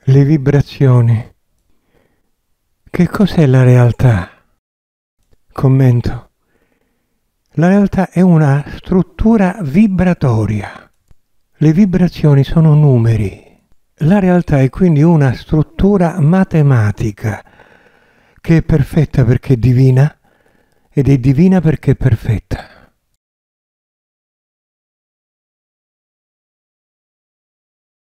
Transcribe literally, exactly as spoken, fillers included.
Le vibrazioni. Che cos'è la realtà? Commento. La realtà è una struttura vibratoria. Le vibrazioni sono numeri. La realtà è quindi una struttura matematica che è perfetta perché è divina ed è divina perché è perfetta.